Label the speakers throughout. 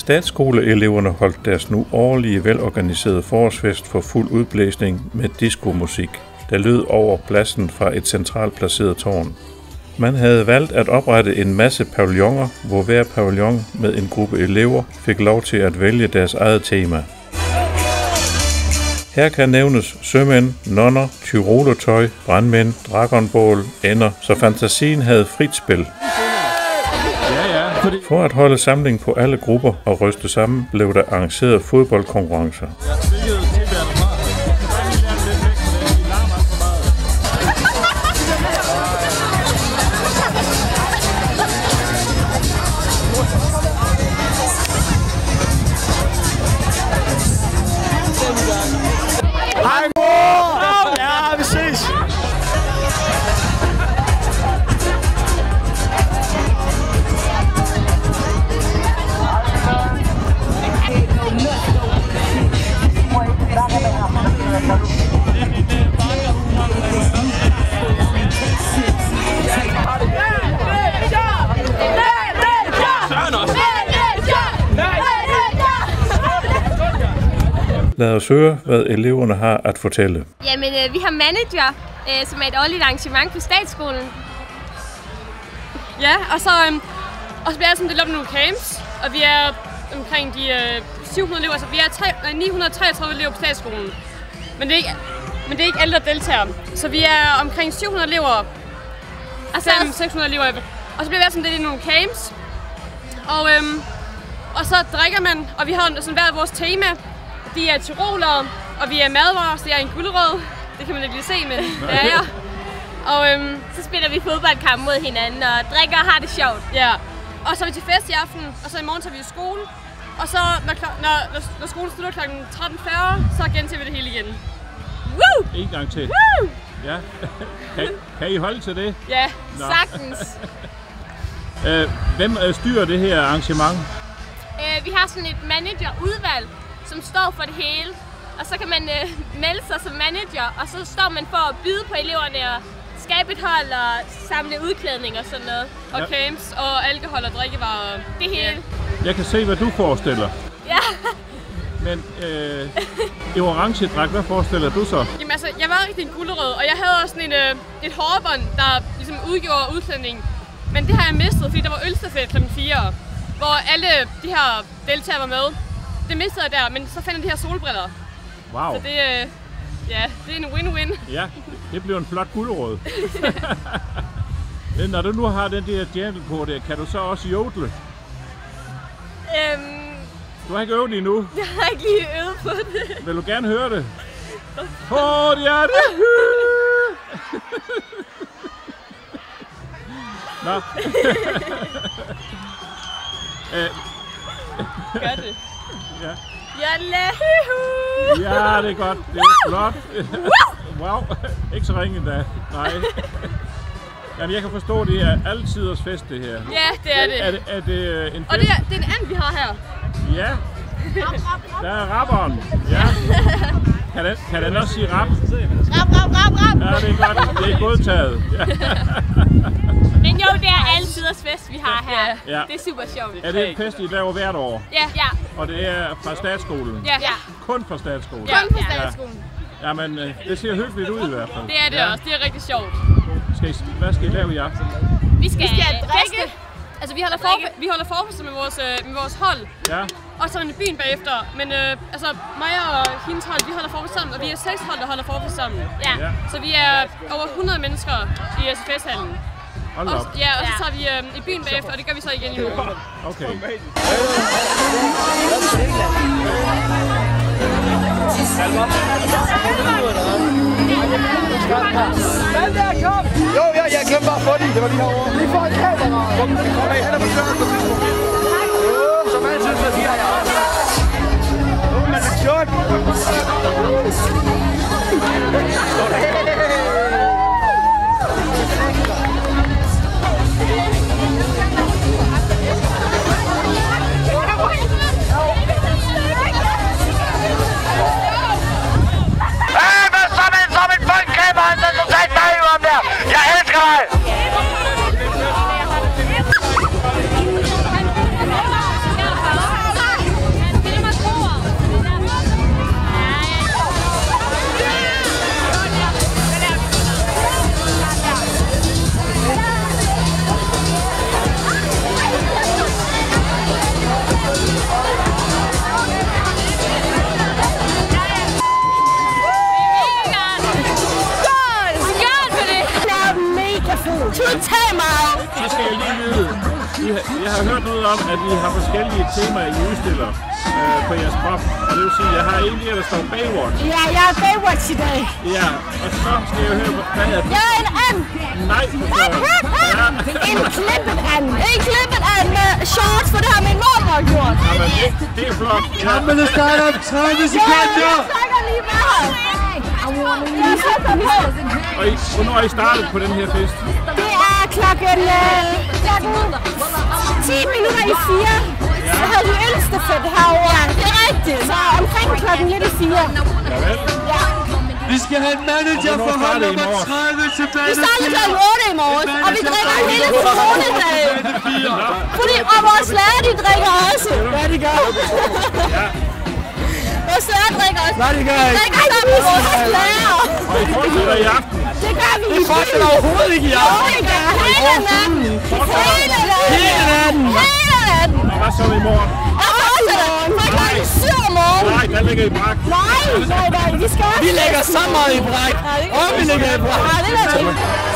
Speaker 1: Statsskoleeleverne holdt deres nu årlige velorganiserede forårsfest for fuld udblæsning med diskomusik, der lød over pladsen fra et centralt placeret tårn. Man havde valgt at oprette en masse pavilloner, hvor hver pavillon med en gruppe elever fik lov til at vælge deres eget tema. Her kan nævnes sømænd, nonner, tyrolertøj, brandmænd, dragonbål, ender, så fantasien havde frit spil. For at holde samling på alle grupper og ryste sammen, blev der arrangeret fodboldkonkurrencer.
Speaker 2: Hej mor! Ja, vi ses!
Speaker 1: Lad os høre, hvad eleverne har at fortælle.
Speaker 3: Jamen, vi har Manager, som er et årligt arrangement på statsskolen.
Speaker 4: Ja, og så bliver det sådan lidt op nogle camps, og vi er omkring de 700 elever, altså vi er 933 elever på statsskolen. Men det er ikke alle, der deltager. Så vi er omkring 700 elever, altså 600 elever. Og så bliver vi sådan lidt i nogle camps. Og så drikker man, og vi har sådan været vores tema. De er tyrolere, og vi er madvarer, så jeg er en gulerod. Det kan man ikke lige se, men det er jeg. Og
Speaker 3: så spiller vi fodboldkamp mod hinanden og drikker og har det sjovt.
Speaker 4: Ja. Og så er vi til fest i aften, og så i morgen tager vi i skole. Og så når skolen slutter kl. 13:40, så gentager vi det hele igen.
Speaker 3: Woo!
Speaker 5: En gang til.
Speaker 3: Woo!
Speaker 5: Ja. Kan I holde til det?
Speaker 3: Ja, sagtens.
Speaker 5: Hvem styrer det her arrangement?
Speaker 3: Vi har sådan et managerudvalg, som står for det hele. Og så kan man melde sig som manager, og så står man for at byde på eleverne og skabe et hold og samle udklædning og sådan noget.
Speaker 4: Og camps og alkohol og drikkevarer.
Speaker 3: Det hele.
Speaker 5: Jeg kan se, hvad du forestiller.
Speaker 3: Ja.
Speaker 5: Men i orange dragt, hvad forestiller du så?
Speaker 4: Jamen altså, jeg var rigtig en gulerod, og jeg havde også sådan et hårbånd, der ligesom udgjorde udklædningen. Men det har jeg mistet, fordi der var ølstafet kl. 4, hvor alle de her deltagere var med. Det mistede jeg der, men så fandt jeg de her solbriller.
Speaker 5: Wow.
Speaker 4: Så det er en win-win.
Speaker 5: Ja, det bliver en flot gulerod. Når du nu har den der jantel på det, kan du så også jodle? Du har ikke øvet det endnu.
Speaker 3: Jeg har ikke lige øvet på det.
Speaker 5: Vil du gerne høre det? Hårdt hjerte! Nå.
Speaker 4: Gør det.
Speaker 5: Ja.
Speaker 3: Ja,
Speaker 5: det er godt. Det er flot. Wow. Ikke så ringe endda. Nej. Jamen, jeg kan forstå, at det er altiders fest, det her.
Speaker 4: Ja, det er det.
Speaker 5: Er det en fest?
Speaker 4: Og det er en and, vi har her.
Speaker 5: Ja. Der er rapperen. Ja. Kan den også sige rap?
Speaker 3: Rap.
Speaker 5: Ja, det er godt. Det er godtaget. Ja.
Speaker 3: Men jo, det er altiders fest, vi har her.
Speaker 5: Ja.
Speaker 3: Det er super sjovt.
Speaker 5: Er det en fest, I laver hvert år?
Speaker 3: Ja.
Speaker 5: Og det er fra statsskolen?
Speaker 4: Ja.
Speaker 5: Kun fra statsskolen?
Speaker 3: Kun fra statsskolen.
Speaker 5: Jamen, det ser hyggeligt ud i hvert fald.
Speaker 4: Det er det også. Det er rigtig sjovt.
Speaker 5: Hvad skal I lave i aften?
Speaker 3: Vi skal drikke.
Speaker 4: Altså, vi holder forfester med vores hold.
Speaker 5: Ja.
Speaker 4: Og så i byen bagefter. Men altså, mig og hendes hold, vi holder forfest sammen. Og vi er 6 hold, der holder forfest sammen.
Speaker 3: Ja.
Speaker 4: Så vi er over 100 mennesker i SFS-hallen.
Speaker 5: Hold op.
Speaker 4: Ja, og så tager vi i byen bagefter, og det gør vi så igen i morgen.
Speaker 5: Okay.
Speaker 2: Jo, jeg glemte bare at få den. Det var lige herovre. Vi får et kamera. Kom af, han er på tørren på tidspunkt. Som altid, så siger jeg også. Man er shot.
Speaker 6: Jeg elsker dig!
Speaker 5: jeg har hørt noget om, at I har forskellige temaer, I udstiller på jeres krop. Og det vil sige, at jeg har en af der står Baywatch.
Speaker 6: Ja, jeg er Baywatch i dag.
Speaker 5: Ja, og så skal jeg høre, hvad er det?
Speaker 6: Jeg er en and.
Speaker 5: Nej, for søren.
Speaker 6: En klippet and. En klippet and med shorts, for det har min mormor gjort.
Speaker 5: Jamen, det er flot.
Speaker 2: Kampene starter om 30 sekunder.
Speaker 6: Jeg snakker lige med ham. Jeg sætter på.
Speaker 5: Og hvornår er I startet på den her fest?
Speaker 6: Det er klokken 10 minutter i 4. Så havde vi ølstafet herovre. Ja, det er rigtigt. Så omkring klokken lidt i 4.
Speaker 5: Javel.
Speaker 6: Ja.
Speaker 2: Vi skal have en manager for hold nummer 30 tilbage.
Speaker 6: Vi starter klokken 8 i morges, og vi drikker hele coronadagen. Og vores lærer, de drikker også. Ja, de gør. Vores lærer drikker også.
Speaker 2: Nej, det gør
Speaker 6: Vi drikker sammen med vores lærer.
Speaker 5: Og I fortsætter i aften.
Speaker 6: Det gør vi i
Speaker 2: fortsætter overhovedet ikke i aften.
Speaker 6: Jo, det gør hele natten. Hele natten. Hele natten.
Speaker 5: Og hvad så i morgen?
Speaker 6: Jeg fortsætter fra klokken 7 om morgenen.
Speaker 5: Nej, der ligger I brak.
Speaker 6: Nej, vi skal også.
Speaker 2: Vi lægger så meget i bræk. Og vi lægger i bræk.
Speaker 6: Ja, det er det.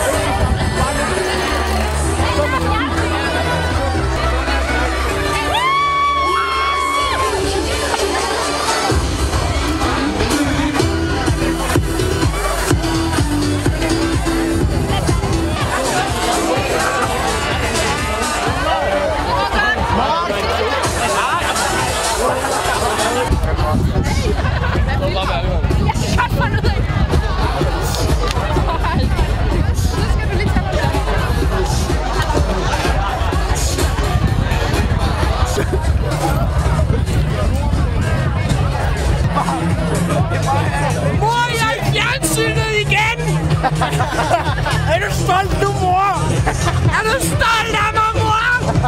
Speaker 7: Mor, jeg er i fjernsynet igen! Er du stolt nu, mor? Er du stolt af mig, mor?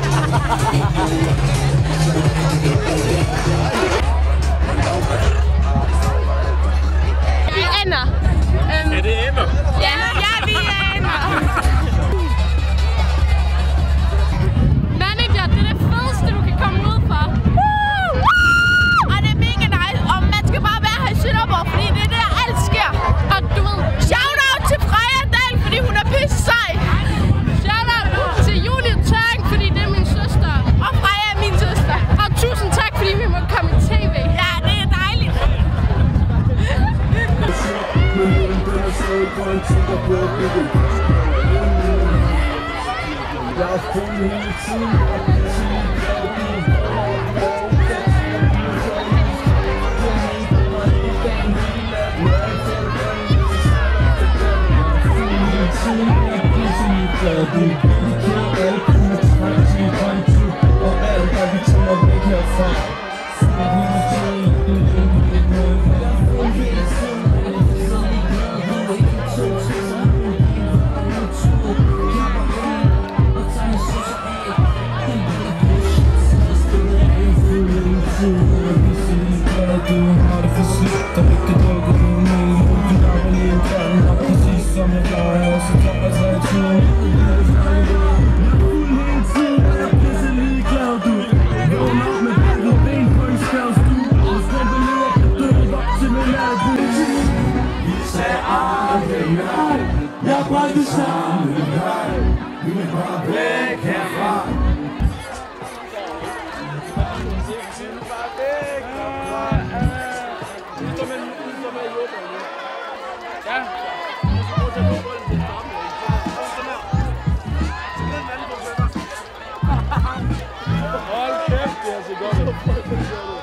Speaker 3: Vi er ender.
Speaker 5: Er det ender?
Speaker 3: Ja, vi er ender. Manager, det er det fedeste, du kan komme ud for. Og det er mega nice, og man skal bare være her i Sønderborg, fordi det er der alt sker. Og du ved, shout out til Freja Dahl, fordi hun er pisse sej. Shout out til Julie Tørring, fordi det er min søster. Og Freja er min søster. Og tusind tak, fordi vi må komme i tv. Ja, det er dejligt.
Speaker 2: Jeg brændte sammen. Vi må bare væk herfra.
Speaker 7: Hold kæft, det er så godt.